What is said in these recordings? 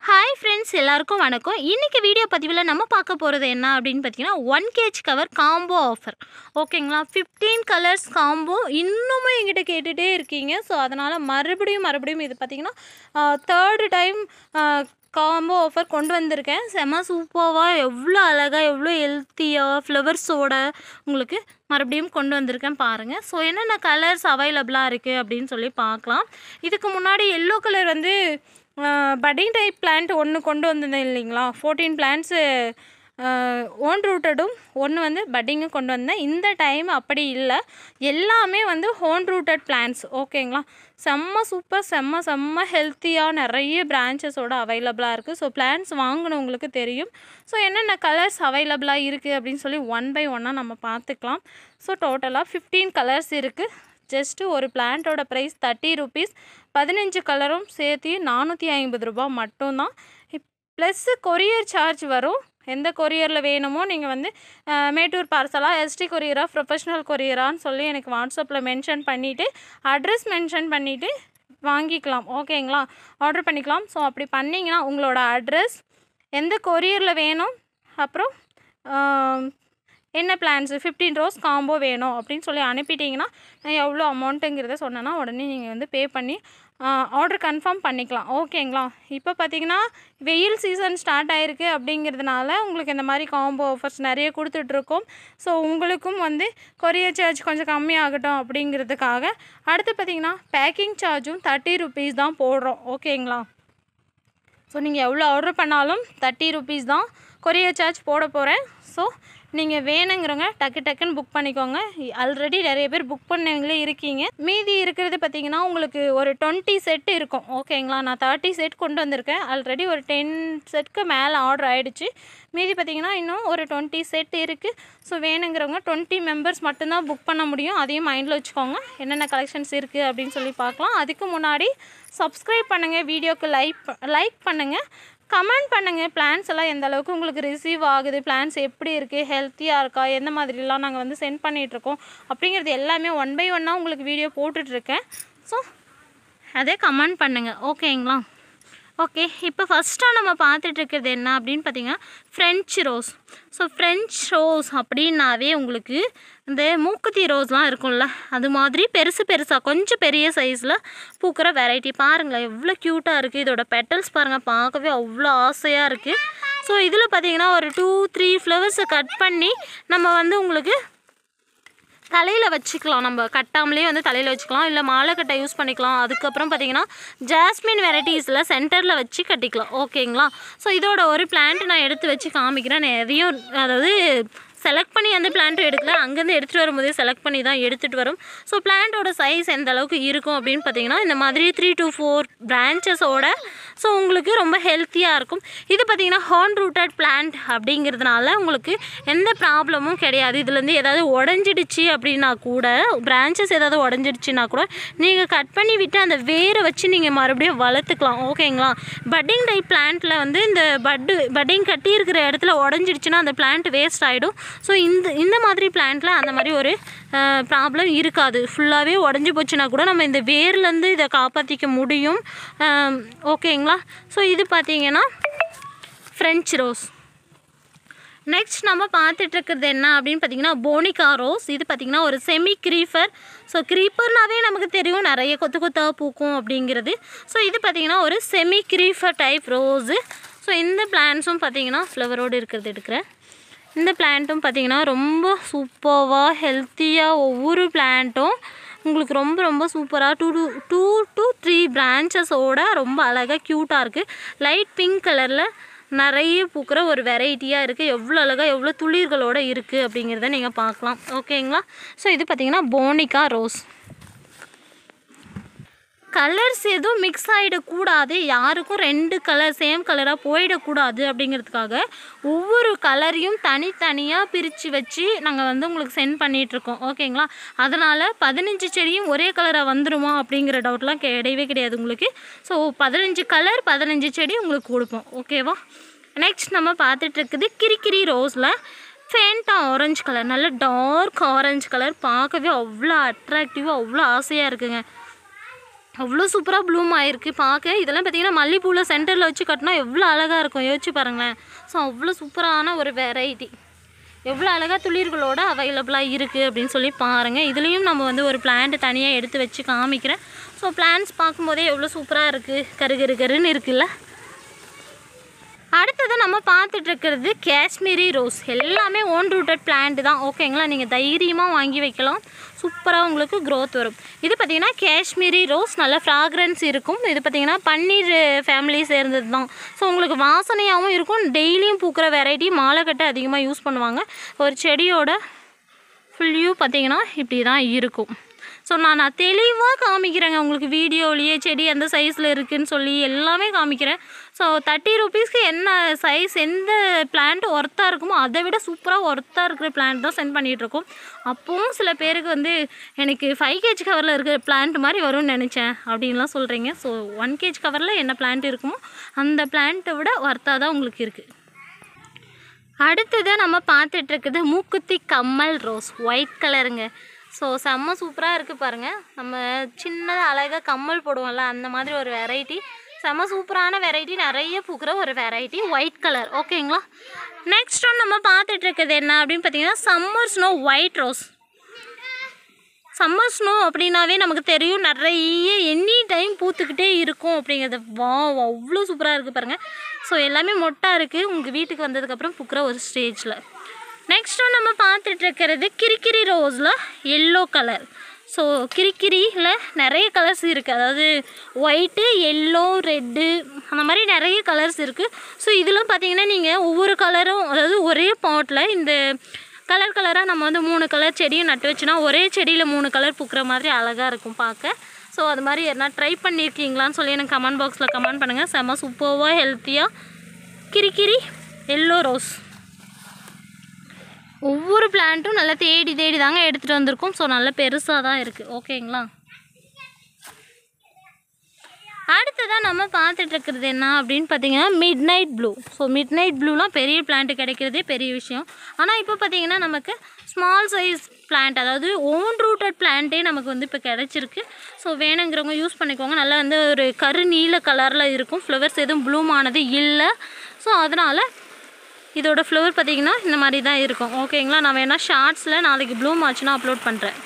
Hi friends, எல்லாருக்கும் வணக்கம். இன்றைக்கி வீடியோ பதிவில் நம்ம பார்க்க போகிறது என்ன அப்படின்னு பார்த்தீங்கன்னா 1 kg கவர் காம்போ ஆஃபர். ஓகேங்களா, 15 கலர்ஸ் காம்போ இன்னுமே எங்கிட்ட கேட்டுகிட்டே இருக்கீங்க. ஸோ அதனால் மறுபடியும் இது பார்த்திங்கன்னா தேர்டு டைம் காம்போ ஆஃபர் கொண்டு வந்திருக்கேன். செம சூப்பராக, எவ்வளோ அழகாக, எவ்வளோ ஹெல்த்தியாக ஃப்ளவர்ஸோட உங்களுக்கு மறுபடியும் கொண்டு வந்திருக்கேன் பாருங்கள். ஸோ என்னென்ன கலர்ஸ் அவைலபிளாக இருக்குது அப்படின்னு சொல்லி பார்க்கலாம். இதுக்கு முன்னாடி எல்லோ கலர் வந்து பட்டிங் டைப் பிளான்ட் ஒன்று கொண்டு வந்திருந்தேன் இல்லைங்களா, 14 பிளான்ட்ஸு ஓன் ரூட்டடும் ஒன்று வந்து பட்டிங்கும் கொண்டு வந்தேன். இந்த டைம் அப்படி இல்லை, எல்லாமே வந்து ஹோன் ரூட்டட் பிளான்ட்ஸ். ஓகேங்களா, செம்ம சூப்பர், செம்ம ஹெல்த்தியாக நிறைய பிரான்ச்சஸோடு அவைலபிளாக இருக்குது. ஸோ பிளான்ட்ஸ் வாங்கினவங்களுக்கு தெரியும். ஸோ என்னென்ன கலர்ஸ் அவைலபிளாக இருக்குது அப்படின்னு சொல்லி ஒன் பை ஒன்னாக நம்ம பார்த்துக்கலாம். ஸோ டோட்டலாக 15 கலர்ஸ் இருக்குது. ஜஸ்ட்டு ஒரு பிளான்ட்டோட ப்ரைஸ் 30 rupees. 15 கலரும் சேர்த்து 450 ரூபா மட்டும்தான். ப்ளஸ்ஸு கொரியர் சார்ஜ் வரும். எந்த கொரியரில் வேணுமோ நீங்கள் வந்து மேட்டூர் பார்சலாக, எஸ்டி கொரியரா, ப்ரொஃபஷ்னல் கொரியரான்னு சொல்லி எனக்கு வாட்ஸ்அப்பில் மென்ஷன் பண்ணிவிட்டு அட்ரஸ் மென்ஷன் பண்ணிவிட்டு வாங்கிக்கலாம். ஓகேங்களா, ஆர்டர் பண்ணிக்கலாம். ஸோ அப்படி பண்ணிங்கன்னா உங்களோட அட்ரஸ், எந்த கொரியரில் வேணும், அப்புறம் என்ன பிளான்ஸு 15 ரோஸ் காம்போ வேணும் அப்படின்னு சொல்லி அனுப்பிட்டிங்கன்னா நான் எவ்வளோ அமௌண்ட்டுங்கிறத சொன்னேன்னா உடனே நீங்கள் வந்து பே பண்ணி ஆர்டர் கன்ஃபார்ம் பண்ணிக்கலாம். ஓகேங்களா, இப்போ பார்த்திங்கன்னா வெயில் சீசன் ஸ்டார்ட் ஆகிருக்கு அப்படிங்கிறதுனால உங்களுக்கு இந்த மாதிரி காம்போ ஆஃபர்ஸ் நிறைய கொடுத்துட்ருக்கோம். ஸோ உங்களுக்கும் வந்து கொரியர் சார்ஜ் கொஞ்சம் கம்மியாகட்டும் அப்படிங்கிறதுக்காக. அடுத்து பார்த்திங்கன்னா பேக்கிங் சார்ஜும் 30 rupees தான் போடுறோம். ஓகேங்களா, ஸோ நீங்கள் எவ்வளோ ஆர்டர் பண்ணாலும் 30 rupees தான் கொரியர் சார்ஜ் போட போகிறேன். ஸோ நீங்கள் வேணுங்கிறவங்க டக்குன்னு புக் பண்ணிக்கோங்க. ஆல்ரெடி நிறைய பேர் புக் பண்ணவங்களே இருக்கீங்க. மீதி இருக்கிறது பார்த்திங்கன்னா உங்களுக்கு ஒரு 20 செட் இருக்கும். ஓகேங்களா, நான் 30 செட் கொண்டு வந்திருக்கேன். ஆல்ரெடி ஒரு 10 செட்க்கு மேலே ஆர்டர் ஆகிடுச்சு. மீதி பார்த்திங்கன்னா இன்னும் ஒரு 20 செட் இருக்குது. ஸோ வேணுங்கிறவங்க 20 மெம்பர்ஸ் மட்டும்தான் புக் பண்ண முடியும். அதையும் மைண்டில் வச்சுக்கோங்க. என்னென்ன கலெக்ஷன்ஸ் இருக்குது அப்படின்னு சொல்லி பார்க்கலாம். அதுக்கு முன்னாடி சப்ஸ்கிரைப் பண்ணுங்கள், வீடியோக்கு லைக் பண்ணுங்கள், கமெண்ட் பண்ணுங்கள். பிளான்ஸ் எல்லாம் எந்த அளவுக்கு உங்களுக்கு ரிசீவ் ஆகுது, பிளான்ஸ் எப்படி இருக்குது, ஹெல்த்தியாக இருக்கா, எந்த மாதிரிலாம் நாங்கள் வந்து சென்ட் பண்ணிகிட்ருக்கோம் அப்படிங்கிறது எல்லாமே ஒன் பை ஒன்னாக உங்களுக்கு வீடியோ போட்டுட்ருக்கேன். ஸோ அதே கமெண்ட் பண்ணுங்கள். ஓகேங்களா, ஓகே. இப்போ ஃபஸ்ட்டாக நம்ம பார்த்துட்ருக்கிறது என்ன அப்படின்னு பார்த்திங்கன்னா French rose. So French rose அப்படின்னாவே உங்களுக்கு இந்த மூக்குத்தி ரோஸ்லாம் இருக்கும்ல, அது மாதிரி பெருசாக கொஞ்சம் பெரிய சைஸில் பூக்கிற வெரைட்டி. பாருங்களேன் எவ்வளோ க்யூட்டாக இருக்குது. இதோட பெட்டல்ஸ் பாருங்கள், பார்க்கவே அவ்வளோ ஆசையாக இருக்குது. ஸோ இதில் பார்த்திங்கன்னா ஒரு 2-3 ஃப்ளவர்ஸை கட் பண்ணி நம்ம வந்து உங்களுக்கு தலையில் வச்சுக்கலாம். நம்ம கட்டாமலே வந்து தலையில் வச்சுக்கலாம், இல்லை மாலை கட்டை யூஸ் பண்ணிக்கலாம். அதுக்கப்புறம் பார்த்திங்கன்னா ஜாஸ்மின் வெரைட்டிஸில் சென்டரில் வச்சு கட்டிக்கலாம். ஓகேங்களா, ஸோ இதோட ஒரு பிளான்ட் நான் எடுத்து வச்சு காமிக்கிறேன். நான் எதையும் அதாவது செலக்ட் பண்ணி அந்த பிளான்ட்டும் எடுக்கல, அங்கேருந்து எடுத்துகிட்டு வரும்போதே செலக்ட் பண்ணி தான் எடுத்துகிட்டு வரும். ஸோ பிளான்ட்டோட சைஸ் எந்த அளவுக்கு இருக்கும் அப்படின்னு பார்த்திங்கன்னா இந்த மாதிரி 3 to 4 பிரான்ச்சஸோட. ஸோ உங்களுக்கு ரொம்ப ஹெல்த்தியாக இருக்கும். இது பார்த்திங்கன்னா ஹார்ன் ரூட்டட் பிளான்ட் அப்படிங்கிறதுனால உங்களுக்கு எந்த ப்ராப்ளமும் கிடையாது. இதுலேருந்து ஏதாவது உடஞ்சிடுச்சு அப்படின்னா கூட, பிரான்ச்சஸ் ஏதாவது உடஞ்சிடுச்சுன்னா கூட நீங்கள் கட் பண்ணி விட்டு அந்த வேரை வச்சு நீங்கள் மறுபடியும் வளர்த்துக்கலாம். ஓகேங்களா, பட்டிங் டைப் பிளான்ட்டில் வந்து இந்த பட்டிங் கட்டி இருக்கிற இடத்துல உடஞ்சிடுச்சுன்னா அந்த பிளான்ட் வேஸ்ட் ஆகிடும். ஸோ இந்த மாதிரி பிளான்ட்டில் அந்த மாதிரி ஒரு ப்ராப்ளம் இருக்காது. ஃபுல்லாகவே உடஞ்சி போச்சுன்னா கூட நம்ம இந்த வேர்லேருந்து இதை காப்பாற்றிக்க முடியும். ஓகேங்களா, ஸோ இது பார்த்திங்கன்னா ஃப்ரெஞ்ச் ரோஸ். நெக்ஸ்ட் நம்ம பார்த்துட்ருக்கிறது என்ன அப்படின்னு பார்த்திங்கன்னா போனிகா ரோஸ். இது பார்த்திங்கன்னா ஒரு செமி க்ரீப்பர். ஸோ க்ரீப்பர்னாவே நமக்கு தெரியும் நிறைய கொத்தாக பூக்கும் அப்படிங்கிறது. ஸோ இது பார்த்திங்கன்னா ஒரு semi creeper type rose. So இந்த பிளான்ட்ஸும் பார்த்திங்கன்னா ஃப்ளவரோடு இருக்கிறது எடுக்கிறேன். இந்த பிளான்ட்டும் பார்த்திங்கன்னா ரொம்ப சூப்பராக ஹெல்த்தியாக, ஒவ்வொரு பிளான்ட்டும் உங்களுக்கு ரொம்ப சூப்பராக 2 to 3 பிரான்ச்சஸோட ரொம்ப அழகாக க்யூட்டாக இருக்குது. லைட் பிங்க் கலரில் நிறைய பூக்கிற ஒரு வெரைட்டியாக இருக்குது. எவ்வளோ அழகாக, எவ்வளோ துளிர்களோடு இருக்குது அப்படிங்கிறத நீங்கள் பார்க்கலாம். ஓகேங்களா, ஸோ இது பார்த்திங்கன்னா போனிகா ரோஸ். கலர்ஸ் எதுவும் மிக்ஸ் ஆகிடக்கூடாது, யாருக்கும் 2 கலர் சேம் கலராக போயிடக்கூடாது அப்படிங்கிறதுக்காக ஒவ்வொரு கலரையும் தனித்தனியாக பிரித்து வச்சு நாங்கள் வந்து உங்களுக்கு சென்ட் பண்ணிகிட்ருக்கோம். ஓகேங்களா, அதனால் 15 செடியும் ஒரே கலராக வந்துடுமா அப்படிங்கிற டவுட்லாம் கிடையாது உங்களுக்கு. ஸோ 15 கலர் 15 செடி உங்களுக்கு கொடுப்போம். ஓகேவா, நெக்ஸ்ட் நம்ம பார்த்துட்ருக்குது கிரிக்கிரி ரோஸில் ஃபேண்டாக ஆரஞ்சு கலர், நல்ல டார்க் ஆரஞ்சு கலர். பார்க்கவே அவ்வளோ அட்ராக்டிவாக, அவ்வளோ ஆசையாக இருக்குங்க. அவ்வளோ சூப்பராக ப்ளூம் ஆகிருக்கு பார்க்க. இதெல்லாம் பார்த்திங்கன்னா மல்லிப்பூவில் சென்டரில் வச்சு கட்டினா எவ்வளோ அழகாக இருக்கும், யோசிச்சு பாருங்களேன். ஸோ அவ்வளோ சூப்பரான ஒரு வெரைட்டி, எவ்வளோ அழகாக துளிர்களோடு அவைலபிளாக இருக்குது அப்படின்னு சொல்லி பாருங்கள். இதுலேயும் நம்ம வந்து ஒரு பிளான்ட் தனியாக எடுத்து வச்சு காமிக்கிறேன். ஸோ பிளான்ட்ஸ் பார்க்கும்போதே எவ்வளோ சூப்பராக இருக்குது, கருன்னு இருக்குல்ல. அடுத்தது நம்ம பார்த்துட்ருக்கிறது காஷ்மீரி ரோஸ். எல்லாமே ஓன் ரூட்டட் பிளான்ட் தான், ஓகேங்களா. நீங்கள் தைரியமாக வாங்கி வைக்கலாம், சூப்பராக உங்களுக்கு க்ரோத் வரும். இது பார்த்திங்கன்னா காஷ்மீரி ரோஸ், நல்ல ஃப்ராக்ரன்ஸ் இருக்கும். இது பார்த்திங்கன்னா பன்னீர் ஃபேமிலி சேர்ந்தது தான். ஸோ உங்களுக்கு வாசனையாகவும் இருக்கும், டெய்லியும் பூக்கிற வெரைட்டி, மாலை கட்ட அதிகமாக யூஸ் பண்ணுவாங்க. ஒரு செடியோட ஃபுல் வியூ பார்த்திங்கன்னா இப்படி தான் இருக்கும். ஸோ நான் தெளிவாக காமிக்கிறேங்க உங்களுக்கு வீடியோலேயே, செடி எந்த சைஸில் இருக்குதுன்னு சொல்லி எல்லாமே காமிக்கிறேன். ஸோ 30 ரூபீஸ்க்கு என்ன சைஸ், எந்த பிளான்ட் ஒர்த்தாக இருக்குமோ அதை விட சூப்பராக ஒர்த்தாக இருக்கிற பிளான்ட் தான் சென்ட் பண்ணிகிட்ருக்கோம். அப்போவும் சில பேருக்கு வந்து எனக்கு 5 kg கவரில் இருக்கிற பிளான்ட் மாதிரி வரும்னு நினச்சேன் அப்படின்லாம் சொல்கிறீங்க. ஸோ 1 kg கவரில் என்ன பிளான்ட் இருக்குமோ அந்த பிளான்ட்டை விட ஒர்த்தாக தான் உங்களுக்கு இருக்குது. அடுத்தது நம்ம பார்த்துட்ருக்குது மூக்குத்தி கம்மல் ரோஸ், ஒயிட் கலருங்க. ஸோ செம்ம சூப்பராக இருக்குது பாருங்கள். நம்ம சின்னதாக அழகாக கம்மல் போடுவோம்ல, அந்த மாதிரி ஒரு வெரைட்டி, செம்ம சூப்பரான வெரைட்டி, நிறைய பூக்கிற ஒரு வெரைட்டி, ஒயிட் கலர், ஓகேங்களா. நெக்ஸ்ட் ஒன்று நம்ம பார்த்துட்ருக்குது என்ன அப்படின்னு பார்த்தீங்கன்னா summer snow white rose. Summer snow அப்படின்னாவே நமக்கு தெரியும், நிறைய எனி டைம் பூத்துக்கிட்டே இருக்கும் அப்படிங்கிறது. அவ்வளோ சூப்பராக இருக்குது பாருங்கள். ஸோ எல்லாமே மொட்டாக இருக்குது, உங்கள் வீட்டுக்கு வந்ததுக்கப்புறம் பூக்கிற ஒரு ஸ்டேஜில். நெக்ஸ்ட்டு நம்ம பார்த்துட்ருக்கிறது கிரிக்கிரி ரோஸில் எல்லோ கலர். ஸோ கிரிக்கிரியில் நிறைய கலர்ஸ் இருக்குது, அதாவது ஒயிட்டு, எல்லோ, ரெட்டு, அந்த மாதிரி நிறைய கலர்ஸ் இருக்குது. ஸோ இதெல்லாம் பார்த்திங்கன்னா நீங்கள் ஒவ்வொரு கலரும், அதாவது ஒரே பாட்டில் இந்த கலராக நம்ம வந்து 3 கலர் செடியும் நட்டு வச்சுனா ஒரே செடியில் 3 கலர் பூக்கிற மாதிரி அழகாக இருக்கும் பார்க்க. ஸோ அது மாதிரி எதனா ட்ரை பண்ணியிருக்கீங்களான்னு சொல்லி எனக்கு கமெண்ட் பாக்ஸில் கமெண்ட் பண்ணுங்கள். செம்ம சூப்பராக ஹெல்த்தியாக கிரிக்கிரி எல்லோ ரோஸ். ஒவ்வொரு பிளான்ட்டும் நல்லா தேடி தாங்க எடுத்துகிட்டு வந்திருக்கோம். ஸோ நல்லா பெருசாக தான் இருக்குது, ஓகேங்களா. அடுத்ததாக நம்ம பார்த்துட்ருக்கிறது என்ன அப்படின்னு பார்த்தீங்கன்னா midnight blue. So midnight ப்ளூலாம் பெரிய பிளான்ட்டு கிடைக்கிறதே பெரிய விஷயம். ஆனால் இப்போ பார்த்திங்கன்னா நமக்கு ஸ்மால் சைஸ் பிளான்ட், அதாவது ஓன் ரூட்டட் பிளான்ட்டே நமக்கு வந்து இப்போ கிடச்சிருக்கு. ஸோ வேணுங்கிறவங்க யூஸ் பண்ணிக்கோங்க. நல்லா வந்து ஒரு கரு நீல கலரில் இருக்கும், ஃப்ளவர்ஸ் எதுவும் ப்ளூம் ஆனது இல்லை. ஸோ அதனால் இதோட ஃப்ளவர் பார்த்திங்கன்னா இந்த மாதிரி தான் இருக்கும், ஓகேங்களா. நான் வேணால் ஷார்ட்ஸில் நாளைக்கு ப்ளூம் ஆச்சுன்னா அப்லோட் பண்ணுறேன்.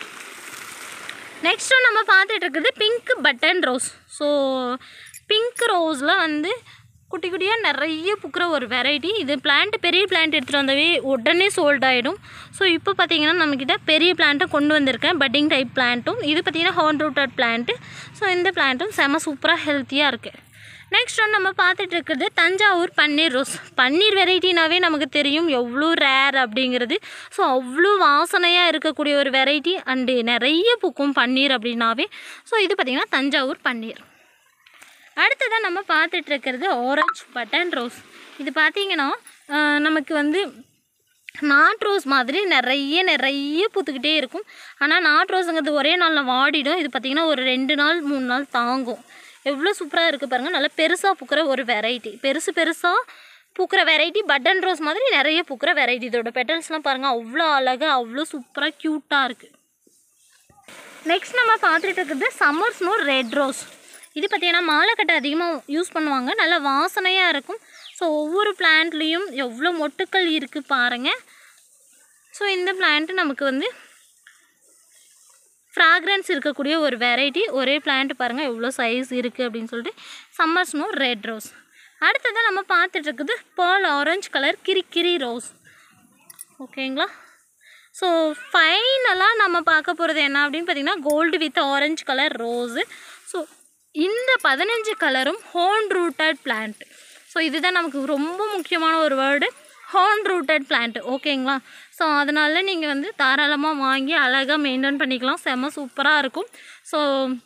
நெக்ஸ்ட்டு நம்ம பார்த்துட்ருக்குது pink button rose. So pink ரோஸில் வந்து குட்டி குட்டியாக நிறைய பூக்கிற ஒரு வெரைட்டி. இது பிளான்ட், பெரிய பிளான்ட் எடுத்துகிட்டு வந்தவே உடனே சோல்ட் ஆகிடும். ஸோ இப்போ பார்த்திங்கன்னா நம்மக்கிட்ட பெரிய பிளான்ட்டும் கொண்டு வந்திருக்கேன், பட்டிங் டைப் பிளான்ட்டும். இது பார்த்திங்கன்னா ஹார்ன் ரூட்டட் பிளான்ட்டு. ஸோ இந்த பிளான்ட்டும் செம சூப்பராக ஹெல்த்தியாக இருக்குது. நெக்ஸ்ட் ஒன்று நம்ம பார்த்துட்டு இருக்கிறது தஞ்சாவூர் பன்னீர் ரோஸ். பன்னீர் வெரைட்டினாவே நமக்கு தெரியும் எவ்வளோ ரேர் அப்படிங்கிறது. ஸோ அவ்வளோ வாசனையாக இருக்கக்கூடிய ஒரு வெரைட்டி, அண்டு நிறைய பூக்கும் பன்னீர் அப்படின்னாவே. ஸோ இது பார்த்திங்கன்னா தஞ்சாவூர் பன்னீர். அடுத்ததான் நம்ம பார்த்துட்ருக்கிறது ஆரஞ்சு பட்டன் ரோஸ். இது பார்த்திங்கன்னா நமக்கு வந்து நாட் ரோஸ் மாதிரி நிறைய பூத்துக்கிட்டே இருக்கும். ஆனால் நாட் ரோஸுங்கிறது ஒரே நாளில் வாடிடும். இது பார்த்திங்கன்னா ஒரு 2 நாள் 3 நாள் தாங்கும். எவ்வளோ சூப்பராக இருக்குது பாருங்கள். நல்லா பெருசாக பூக்கிற ஒரு வெரைட்டி, பெருசாக பூக்கிற வெரைட்டி, பட்டன் ரோஸ் மாதிரி நிறைய பூக்கிற வெரைட்டி. இதோட பெட்டல்ஸ்லாம் பாருங்கள், அவ்வளோ அழகாக அவ்வளோ சூப்பராக க்யூட்டாக இருக்குது. நெக்ஸ்ட் நம்ம பார்த்துட்டு இருக்கிறது சம்மர் ஸ்னோ ரெட் ரோஸ். இது பார்த்திங்கன்னா மாலை கட்டை அதிகமாக யூஸ் பண்ணுவாங்க, நல்லா வாசனையாக இருக்கும். ஸோ ஒவ்வொரு பிளான்ட்லேயும் எவ்வளோ மொட்டுக்கள் இருக்குது பாருங்கள். ஸோ இந்த பிளான்ட்டு நமக்கு வந்து ஃப்ராக்ரன்ஸ் இருக்கக்கூடிய ஒரு வெரைட்டி. ஒரே பிளான்ட் பாருங்கள் எவ்வளோ சைஸ் இருக்குது அப்படின்னு சொல்லிட்டு சம்மர் ஸ்னோ ரெட் ரோஸ். அடுத்ததான் நம்ம பார்த்துட்ருக்குது பால் ஆரஞ்சு கலர் கிரிக்கிரி ரோஸ், ஓகேங்களா. ஸோ ஃபைனலாக நம்ம பார்க்க போகிறது என்ன அப்படின்னு பார்த்திங்கன்னா gold with orange colour rose. So இந்த 15 கலரும் ஹோன் ரூட்டட் பிளான்ட். ஸோ இதுதான் நமக்கு ரொம்ப முக்கியமான ஒரு வேர்டு, ஹார்ன் ரூட்டட் பிளான்ட், ஓகேங்களா. ஸோ அதனால் நீங்கள் வந்து தாராளமாக வாங்கி அழகாக மெயின்டைன் பண்ணிக்கலாம், செம்ம சூப்பராக இருக்கும். ஸோ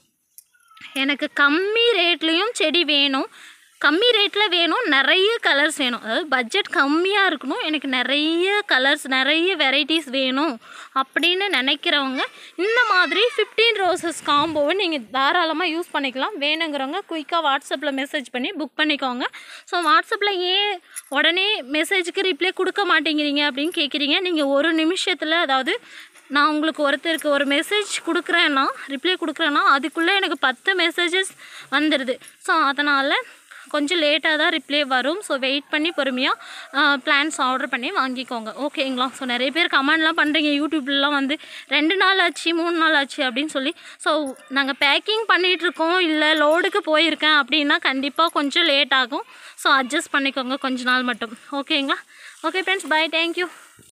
எனக்கு கம்மி ரேட்லேயும் செடி வேணும், கம்மி ரேட்டில் வேணும், நிறைய கலர்ஸ் வேணும், அதாவது பட்ஜெட் கம்மியாக இருக்கணும், எனக்கு நிறைய கலர்ஸ் நிறைய வெரைட்டிஸ் வேணும் அப்படின்னு நினைக்கிறவங்க இந்த மாதிரி 15 ரோசஸ் காம்போவை நீங்கள் தாராளமாக யூஸ் பண்ணிக்கலாம். வேணுங்கிறவங்க குயிக்காக வாட்ஸ்அப்பில் மெசேஜ் பண்ணி புக் பண்ணிக்கோங்க. ஸோ வாட்ஸ்அப்பில் ஏன் உடனே மெசேஜுக்கு ரிப்ளை கொடுக்க மாட்டேங்கிறீங்க அப்படின்னு கேட்குறீங்க. நீங்கள் ஒரு நிமிஷத்தில், அதாவது நான் உங்களுக்கு ஒருத்தருக்கு ஒரு மெசேஜ் கொடுக்குறேன்னா ரிப்ளை கொடுக்குறேன்னா அதுக்குள்ளே எனக்கு 10 மெசேஜஸ் வந்துடுது. ஸோ அதனால் கொஞ்சம் லேட்டாக தான் ரிப்ளை வரும். ஸோ வெயிட் பண்ணி பொறுமையாக பிளான்ஸ் ஆர்டர் பண்ணி வாங்கிக்கோங்க. ஓகேங்களா? ஸோ நிறைய பேர் கமெண்ட்லாம் பண்ணுறீங்க யூடியூப்லாம் வந்து 2 நாள் ஆச்சு 3 நாள் ஆச்சு அப்படின்னு சொல்லி. ஸோ நாங்கள் பேக்கிங் பண்ணிகிட்ருக்கோம், இல்லை லோடுக்கு போயிருக்கேன் அப்படின்னா கண்டிப்பாக கொஞ்சம் லேட் ஆகும். ஸோ அட்ஜஸ்ட் பண்ணிக்கோங்க கொஞ்ச நாள் மட்டும். ஓகேங்களா? Okay friends, bye, thank you.